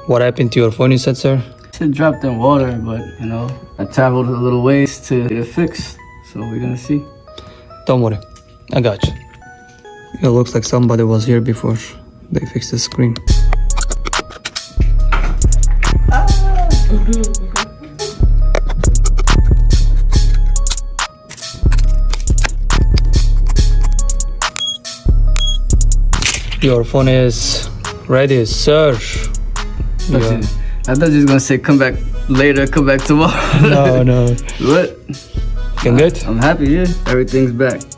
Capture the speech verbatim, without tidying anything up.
What happened to your phone, you said, sir? It dropped in water, but, you know, I traveled a little ways to get it fixed. So we're gonna see. Don't worry. I got you. It looks like somebody was here before they fixed the screen. Your phone is ready, sir. Yeah. I thought you was gonna say come back later, come back tomorrow. No, no. What? Looking good? I'm happy, yeah. Everything's back.